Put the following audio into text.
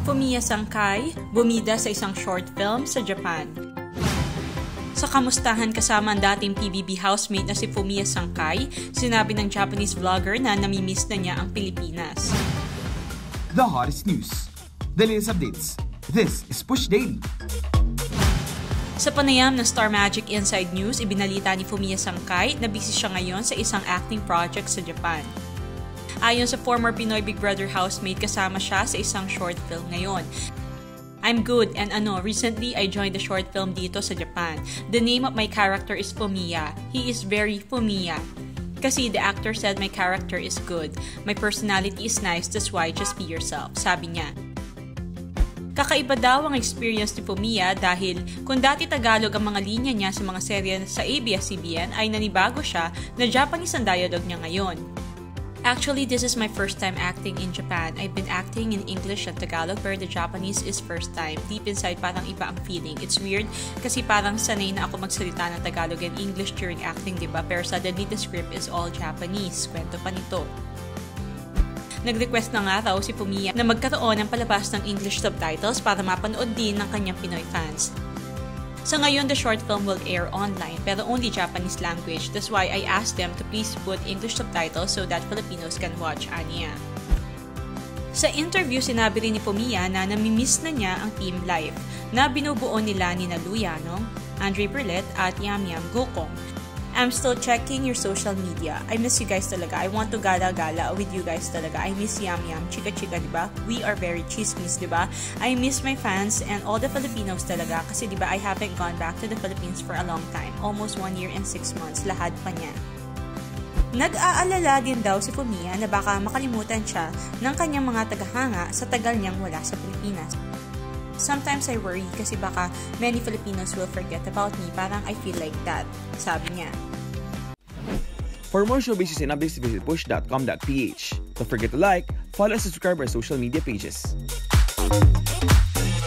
Fumiya Sankay, bumida sa isang short film sa Japan. Sa kamustahan kasama ang dating PBB housemate na si Fumiya Sankay, sinabi ng Japanese vlogger na namimiss na niya ang Pilipinas. The hottest news, the latest updates. This is Push Daily. Sa panayam ng Star Magic Inside News, ibinalita ni Fumiya Sankay na busy siya ngayon sa isang acting project sa Japan. Ayon sa former Pinoy Big Brother housemate, kasama siya sa isang short film ngayon. I'm good and recently I joined the short film dito sa Japan. The name of my character is Fumiya. He is very Fumiya. Kasi the actor said my character is good. My personality is nice, that's why just be yourself, sabi niya. Kakaiba daw ang experience ni Fumiya dahil kung dati Tagalog ang mga linya niya sa mga serye sa ABS-CBN ay nanibago siya na Japanese ang dialogue niya ngayon. Actually, this is my first time acting in Japan. I've been acting in English and Tagalog where the Japanese is first time. Deep inside, parang iba ang feeling. It's weird kasi parang sanay na ako magsalita ng Tagalog and English during acting, diba? Pero suddenly the script is all Japanese. Kwento pa nito. Nag-request na nga raw si Fumiya na magkaroon ng palabas ng English subtitles para mapanood din ng kanyang Pinoy fans. Sa ngayon, the short film will air online pero only Japanese language. That's why I asked them to please put English subtitles so that Filipinos can watch, aniya. Sa interview, sinabi rin ni Fumiya na namimiss na niya ang Team Life na binubuo nila ni Luyanong, Andre Berlet at Yam Yam Gokong. I'm still checking your social media. I miss you guys talaga. I want to gala-gala with you guys talaga. I miss Yam Yam, chika-chika, diba? We are very chismis, diba? I miss my fans and all the Filipinos talaga kasi diba I haven't gone back to the Philippines for a long time. Almost 1 year and 6 months. Lahad pa niya. Nag-aalala din daw si Fumiya na baka makalimutan siya ng kanyang mga tagahanga sa tagal niyang wala sa Pilipinas. Sometimes I worry kasi baka many Filipinos will forget about me. Parang I feel like that, sabi niya. For more showbiz and updates, visit push.com.ph. Don't forget to like, follow, and subscribe our social media pages.